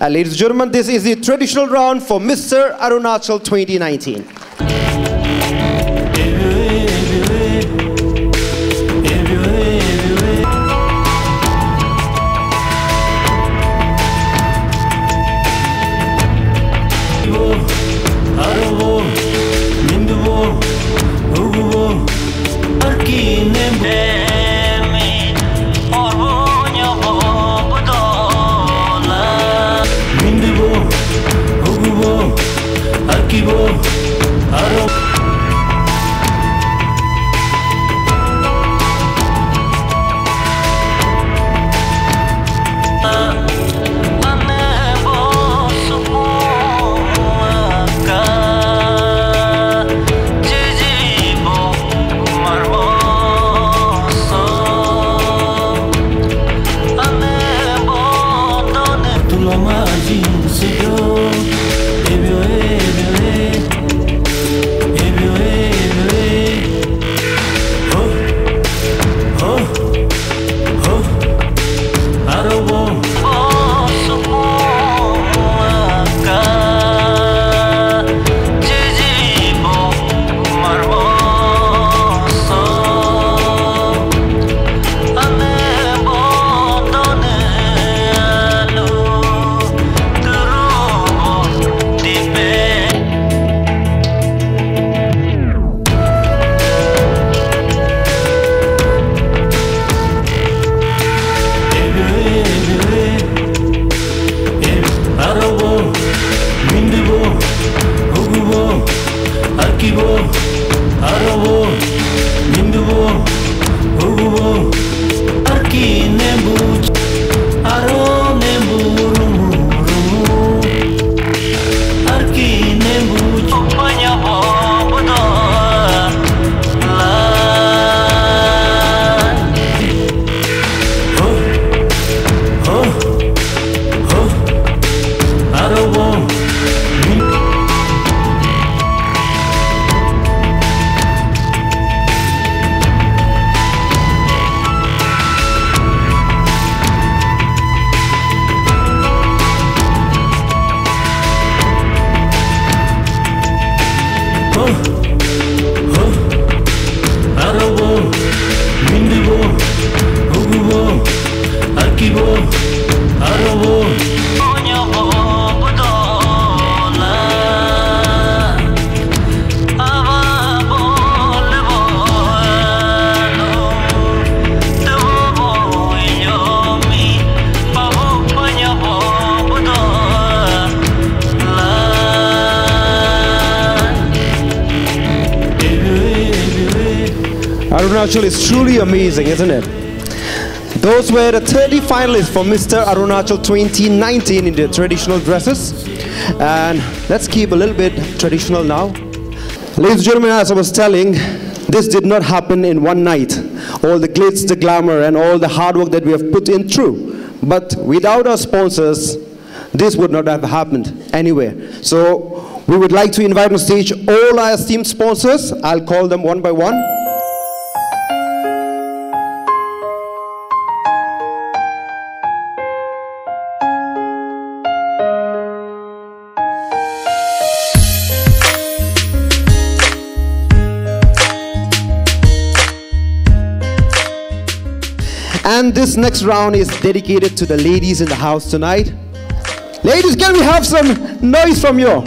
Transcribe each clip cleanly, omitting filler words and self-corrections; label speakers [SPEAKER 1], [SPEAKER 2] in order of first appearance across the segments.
[SPEAKER 1] Ladies and gentlemen, this is the traditional round for Mr. Arunachal 2019. Arunachal is truly amazing, isn't it? Those were the 30 finalists for Mr. Arunachal 2019 in their traditional dresses. And let's keep a little bit traditional now. Ladies and gentlemen, as I was telling, this did not happen in one night. All the glitz, the glamour, and all the hard work that we have put in through. But without our sponsors, this would not have happened anywhere. So we would like to invite on stage all our esteemed sponsors. I'll call them one by one. And this next round is dedicated to the ladies in the house tonight. Ladies, can we have some noise from you?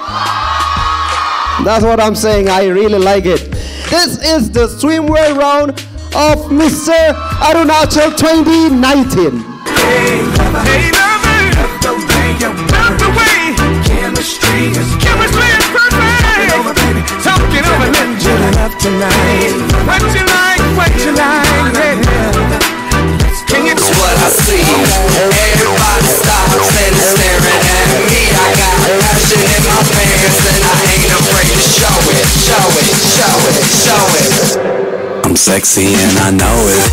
[SPEAKER 1] That's what I'm saying. I really like it. This is the swimwear round of Mr. Arunachal 2019.
[SPEAKER 2] Hey, lover, love the way chemistry is perfect. Talking over, let's chill it up tonight. What you like, yeah. It's what I see. Everybody stops and is staring at me. I got passion in my pants and I ain't afraid to show it, show it, show it, show it. I'm sexy and I know it.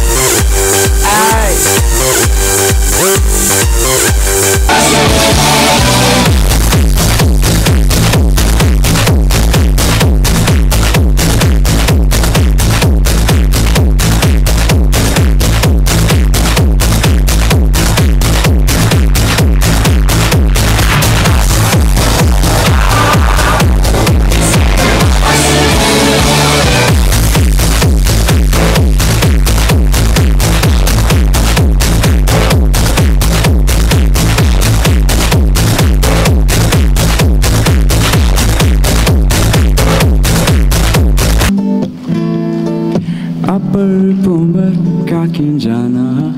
[SPEAKER 3] pumbar kakin jana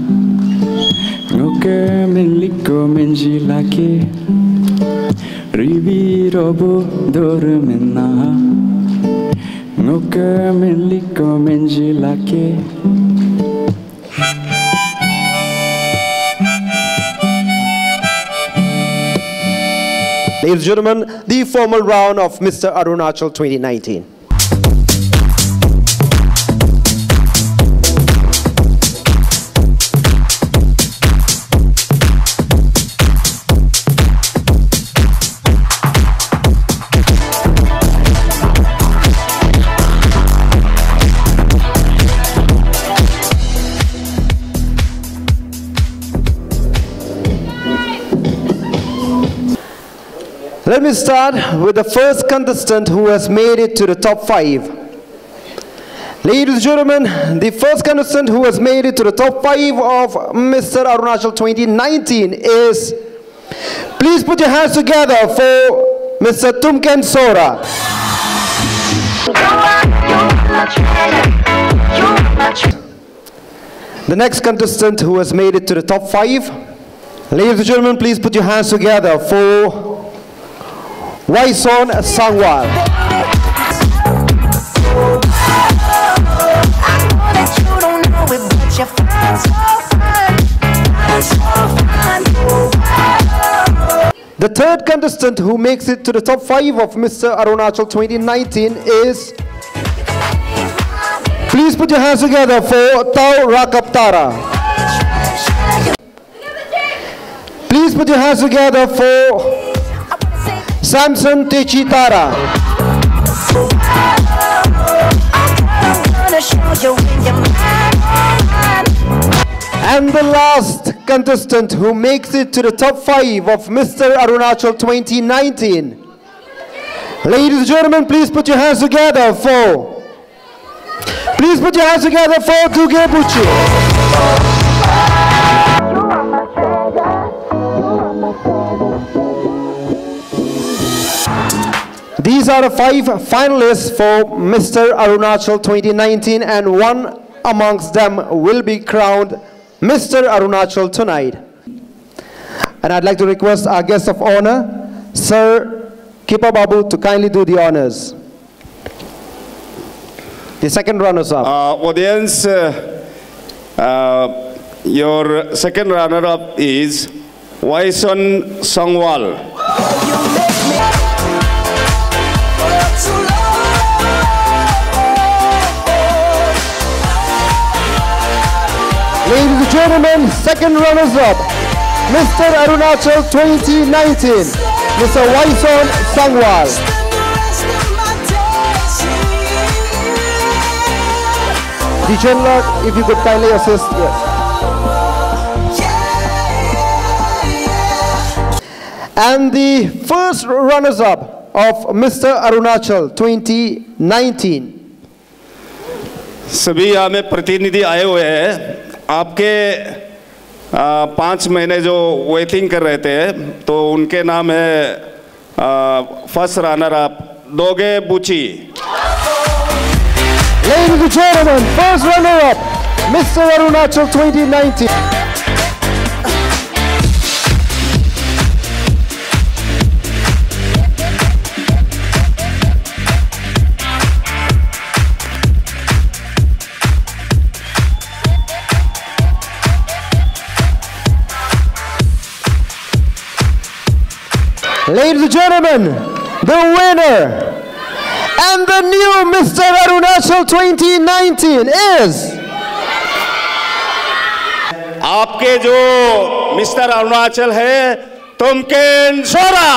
[SPEAKER 3] ngoke meliko menjilake ribi robo dormena ngoke meliko menjilake.
[SPEAKER 1] Ladies and gentlemen, the formal round of Mr. Arunachal 2019. Let me start with the first contestant who has made it to the top 5. Ladies and gentlemen, the first contestant who has made it to the top 5 of Mr. Arunachal 2019 is, please put your hands together for Mr. Tumken Sora. The next contestant who has made it to the top 5, ladies and gentlemen, please put your hands together for Waison Sangwal. The third contestant who makes it to the top 5 of Mr. Arunachal 2019 is, please put your hands together for Tau Rakaptara. Please put your hands together for Samson Techi Tara. And the last contestant who makes it to the top 5 of Mr. Arunachal 2019. Ladies and gentlemen, please put your hands together for, please put your hands together for Duge Buchi. These are the 5 finalists for Mr. Arunachal 2019, and one amongst them will be crowned Mr. Arunachal tonight. And I'd like to request our guest of honor, Sir Kipa Babu, to kindly do the honors. The second runners-up.
[SPEAKER 4] Audience, your second runner-up is Waison Sangwal.
[SPEAKER 1] Ladies and gentlemen, second runners-up, Mr. Arunachal 2019, Mr. Waison Sangwal. DJ, if you could kindly assist. And the first runners-up of Mr. Arunachal 2019.
[SPEAKER 4] सभी यहाँ में प्रतिनिधि आए हुए हैं। आपके 5 महीने जो वेटिंग कर रहे थे, तो उनके नाम है फर्स्ट रनर अप दोगे बुची।
[SPEAKER 1] Ladies and gentlemen, first runner-up, Mr. Arunachal 2019. Ladies and gentlemen, the winner and the new Mr. Arunachal 2019 is...
[SPEAKER 4] आपके जो मिस्टर अरुणाचल है, तुमकेन सोरा।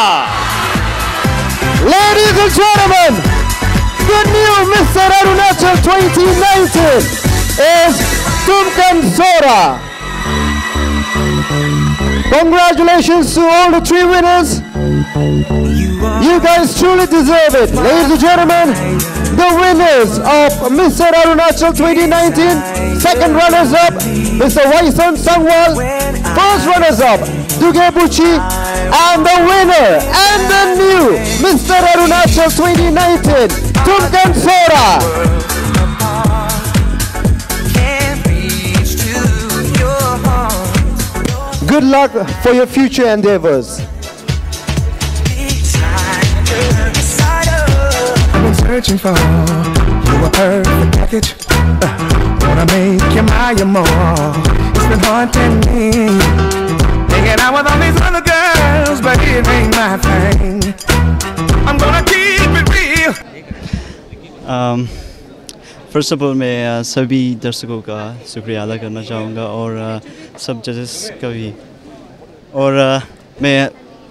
[SPEAKER 1] Ladies and gentlemen, the new Mr. Arunachal 2019 is Tumken Sora. Congratulations to all the 3 winners. You guys truly deserve it. Ladies and gentlemen, the winners of Mr. Arunachal 2019, second runners-up, Mr. Waison Sangwal, first runners-up, Duge Buchi, and the winner and the new Mr. Arunachal 2019, Tumken Sora. Good luck for your future endeavors.
[SPEAKER 2] I've been searching for you, a perfect package. Wanna make you my more. It's been haunting me. Hanging out with all these other girls, but it ain't my thing. I'm gonna keep it real.
[SPEAKER 3] First of all मैं सभी दर्शकों का शुक्रिया अदा करना चाहूँगा और सब जजेस का भी। और मैं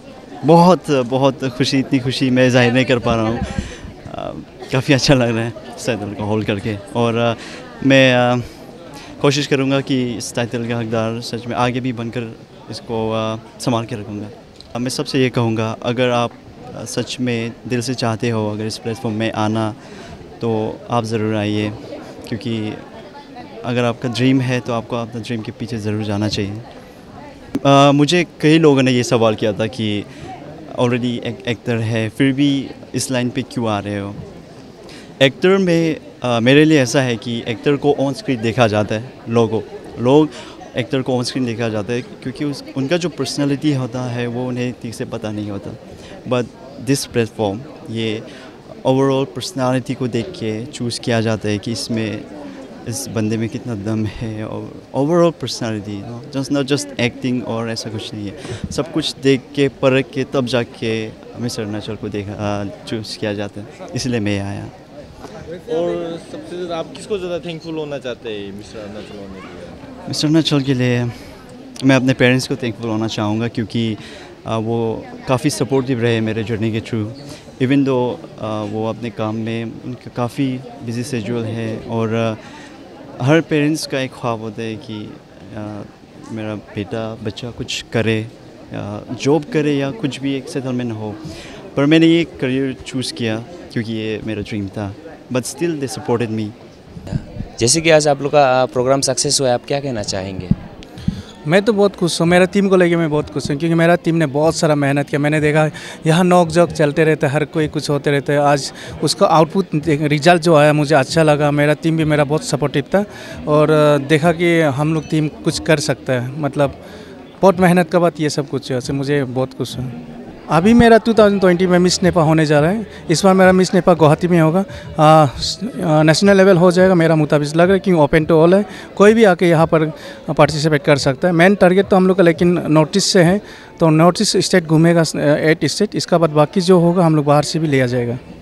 [SPEAKER 3] बहुत खुशी, इतनी खुशी मैं जाहिर नहीं कर पा रहा हूँ। काफ़ी अच्छा लग रहा है इस टाइटल को होल्ड करके। और मैं कोशिश करूँगा कि इस टाइटल का हकदार सच में आगे भी बनकर इसको संभाल के रखूँगा। मैं सबसे ये कहूँगा, अगर आप सच में दिल से चाहते हो अगर इस प्लेटफॉर्म में आना, तो आप ज़रूर आइए, क्योंकि अगर आपका ड्रीम है तो आपको अपना ड्रीम के पीछे ज़रूर जाना चाहिए। मुझे कई लोगों ने ये सवाल किया था कि ऑलरेडी एक एक्टर है फिर भी इस लाइन पे क्यों आ रहे हो। एक्टर में मेरे लिए ऐसा है कि एक्टर को ऑन स्क्रीन देखा जाता है, लोग एक्टर को ऑन स्क्रीन देखा जाता है क्योंकि उनका जो पर्सनालिटी होता है वो उन्हें ठीक से पता नहीं होता। बट दिस प्लेटफॉर्म ये ओवरऑल पर्सनालिटी को देख के चूज़ किया जाता है कि इस बंदे में कितना दम है। और overall personality, not just acting और ऐसा कुछ नहीं है। सब कुछ देख के परख के तब जाके मिस्टर अरुणाचल को चूज़ किया जाता है, इसलिए मैं आया।
[SPEAKER 5] और सबसे ज़्यादा आप किसको ज़्यादा थैंकफुल होना चाहते हैं मिस्टर अरुणाचल होने के लिए?
[SPEAKER 3] मिस्टर अरुणाचल के लिए मैं अपने पेरेंट्स को थैंकफुल होना चाहूँगा, क्योंकि वो काफ़ी सपोर्टिव रहे मेरे जर्नी के थ्रू। इवन दो वो अपने काम में उनका काफ़ी बिजी शेड्यूल है, और हर पेरेंट्स का एक ख्वाब होता है कि मेरा बच्चा कुछ करे, जॉब करे या कुछ भी एक सेटलमेंट हो। पर मैंने ये करियर चूज़ किया क्योंकि ये मेरा ड्रीम था, but still they supported me.
[SPEAKER 6] जैसे कि आज आप लोग का प्रोग्राम सक्सेस हुआ है, आप क्या कहना चाहेंगे?
[SPEAKER 7] मैं तो बहुत खुश हूँ, मेरा टीम को लेके मैं बहुत खुश हूँ, क्योंकि मेरा टीम ने बहुत सारा मेहनत किया। मैंने देखा यहाँ नोक झोंक चलते रहते, हर कोई कुछ होते रहते। आज उसका आउटपुट रिजल्ट जो आया मुझे अच्छा लगा। मेरा टीम भी मेरा बहुत सपोर्टिव था, और देखा कि हम लोग टीम कुछ कर सकता है। मतलब बहुत मेहनत के बाद ये सब कुछ है, मुझे बहुत खुश हूँ। अभी मेरा 2020 में मिस नेपा होने जा रहा है। इस बार मेरा मिस नेपा गुवाहाटी में होगा, नेशनल लेवल हो जाएगा मेरा मुताबिक लग रहा है, क्योंकि ओपन टू ऑल है, कोई भी आके यहाँ पर पार्टिसिपेट कर सकता है। मेन टारगेट तो हम लोग का लेकिन नॉर्थ ईस्ट से है, तो नॉर्थ ईस्ट स्टेट घूमेगा 8 स्टेट। इसका बाद बाकी जो होगा हम लोग बाहर से भी लिया जाएगा।